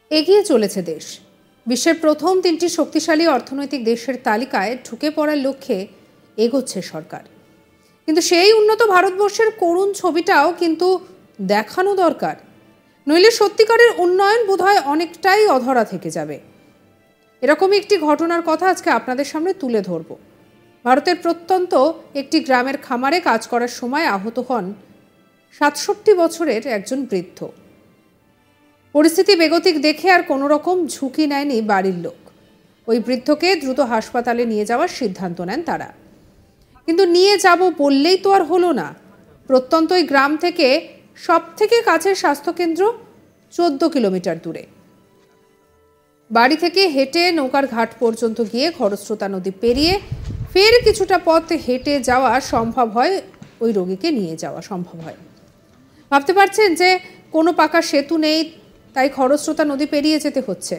এগিয়ে চলেছে দেশ। বিশ্বের প্রথম 3টি শক্তিশালী অর্থনৈতিক দেশের তালিকায় ঢুকে পড়ার লক্ষ্যে এগোচ্ছে সরকার। কিন্তু সেই উন্নত ভারতবর্ষের করুণ ছবিটাও কিন্তু দেখানো দরকার, নইলে সত্যিকারের উন্নয়ন বোধহয় অনেকটাই অধরা থেকে যাবে। এরকমই একটি ঘটনার কথা আজকে আপনাদের সামনে তুলে ধরব। ভারতের প্রত্যন্ত একটি গ্রামের খামারে কাজ করার সময় আহত হন 67 বছরের একজন বৃদ্ধ। পরিস্থিতি বেগতিক দেখে আর কোনো রকম ঝুঁকি নেয়নি বাড়ির লোক। ওই বৃদ্ধকে দ্রুত হাসপাতালে নিয়ে যাওয়ার সিদ্ধান্ত নেন তারা। কিন্তু নিয়ে যাব বললেই তো আর হলো না। প্রত্যন্ত ওই গ্রাম থেকে সবথেকে কাছের স্বাস্থ্যকেন্দ্র 14 কিলোমিটার দূরে। বাড়ি থেকে হেঁটে নৌকার ঘাট পর্যন্ত গিয়ে খরস্রোতা নদী পেরিয়ে ফের কিছুটা পথ হেঁটে যাওয়া সম্ভব হয়, ওই রোগীকে নিয়ে যাওয়া সম্ভব হয়। ভাবতে পারছেন যে কোনো পাকা সেতু নেই, তাই খরস্রোতা নদী পেরিয়ে যেতে হচ্ছে।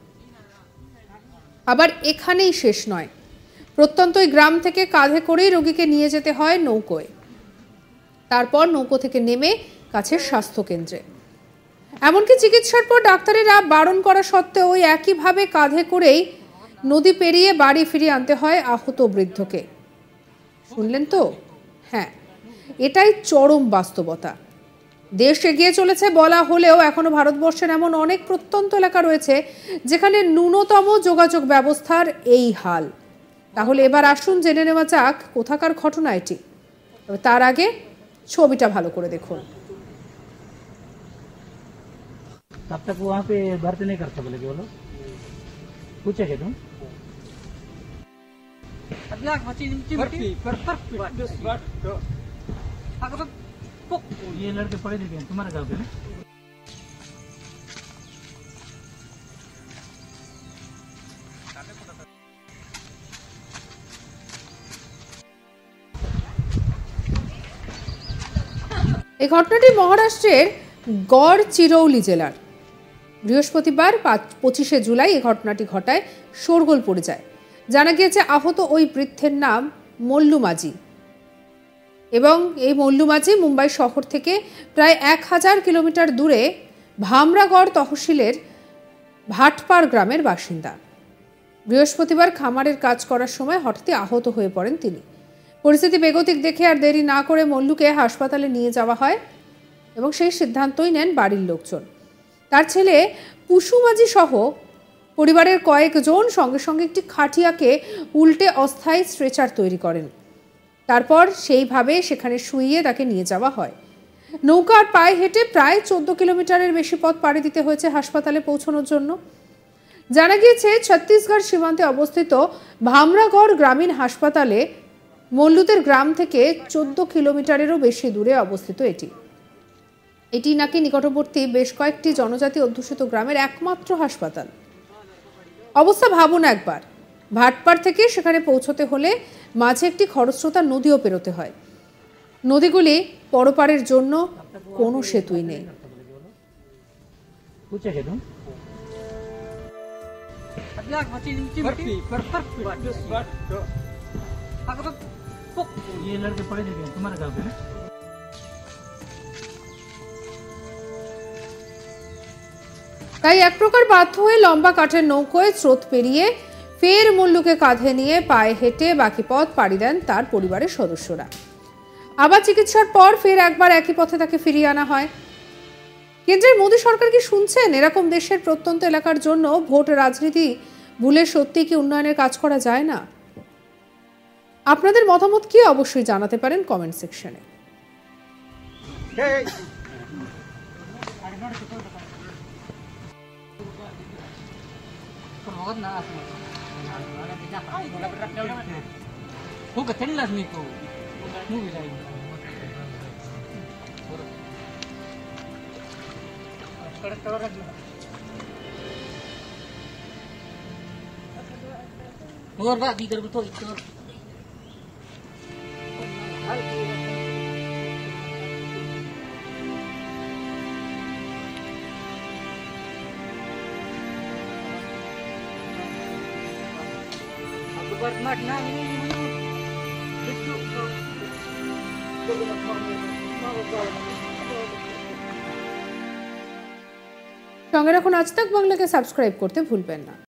আবার এখানেই শেষ নয়, প্রত্যন্ত ওই গ্রাম থেকে কাঁধে করেই রোগীকে নিয়ে যেতে হয় নৌকোয়। তারপর নৌকো থেকে নেমে কাছের স্বাস্থ্যকেন্দ্রে। এমনকি চিকিৎসার পর ডাক্তারেরা বারণ করা সত্ত্বেও ওই একইভাবে কাঁধে করেই নদী পেরিয়ে বাড়ি ফিরিয়ে আনতে হয় আহত বৃদ্ধকে। শুনলেন তো? হ্যাঁ, এটাই চরম বাস্তবতা। দেশ এগিয়ে চলেছে বলা হলেও এখনো ভারতবর্ষের এমন অনেক প্রত্যন্ত এলাকা রয়েছে যেখানে ন্যূনতম যোগাযোগ ব্যবস্থার এই হাল। তাহলে এবার আসুন জেনে নেওয়া যাক কোথাকার ঘটনা এটি। তবে তার আগে ছবিটা ভালো করে দেখুন। तब तक वहाँ पे भर्ती नहीं करते बोले कि बोलो पूछे क्या तुम ये लड़के पढ़े लिखे हैं तुम्हारे गाँव के ना? এই ঘটনাটি মহারাষ্ট্রের গড়চিরৌলি জেলার। বৃহস্পতিবার 25শে জুলাই এই ঘটনাটি ঘটায় শোরগোল পড়ে যায়। জানা গিয়েছে আহত ওই বৃদ্ধের নাম মল্লু মাঝি এবং এই মল্লু মাঝি মুম্বাই শহর থেকে প্রায় 1000 কিলোমিটার দূরে ভামরাগড় তহসিলের ভাটপাড় গ্রামের বাসিন্দা। বৃহস্পতিবার খামারের কাজ করার সময় হঠাৎই আহত হয়ে পড়েন তিনি। পরিস্থিতি বেগতিক দেখে আর দেরি না করে মল্লুকে হাসপাতালে নিয়ে যাওয়া হয় এবং সেই সিদ্ধান্তই নেন বাড়ির লোকজন। তার ছেলে পুশু মাঝি সহ পরিবারের কয়েকজন সঙ্গে সঙ্গে একটি খাটিয়াকে উল্টে অস্থায়ী স্ট্রেচার তৈরি করেন। তারপর সেইভাবে সেখানে শুইয়ে তাকে নিয়ে যাওয়া হয়। নৌকার পায়ে হেঁটে প্রায় 14 কিলোমিটারের বেশি পথ পাড়ি দিতে হয়েছে হাসপাতালে পৌঁছানোর জন্য। জানা গিয়েছে ছত্তিশগড় সীমান্তে অবস্থিত ভামরাগড় গ্রামীণ হাসপাতালে মল্লুদের গ্রাম থেকে 14 কিলোমিটারেরও বেশি দূরে অবস্থিত এটি নাকি নিকটবর্তী বেশ কয়েকটি জনজাতি অধ্যুষিত গ্রামের একমাত্র হাসপাতাল। অবস্থা ভাবুন একবার, ভাটপাড় থেকে সেখানে পৌঁছতে হলে মাঝে একটি খরস্রোতা নদীও পেরোতে হয়। নদীগুলি পরপারের জন্য কোনো সেতুই নেই। ये लड़के पढ़े लिखे हैं तुम्हारे गाँव के ना? তাই এক প্রকার বাধ্য হয়ে লম্বা কাঠের নৌকোয় স্রোত পেরিয়ে ফের মল্লুকে কাঁধে নিয়ে পায়ে হেঁটে বাকি পথ পাড়ি দেন তার পরিবারের সদস্যরা। আবার চিকিৎসার পর ফের একবার একই পথে তাকে ফিরিয়ে আনা হয়। কেন্দ্রের মোদী সরকার কি শুনছেন? এরকম দেশের প্রত্যন্ত এলাকার জন্য ভোট রাজনীতি ভুলে সত্যি কি উন্নয়নের কাজ করা যায় না? আপনাদের মতামত কি অবশ্যই জানাতে পারেন কমেন্ট সেকশনে। और बात भी कर तो इतना সঙ্গে রাখুন আজ তাক বাংলাকে সাবস্ক্রাইব করতে ভুলবেন না।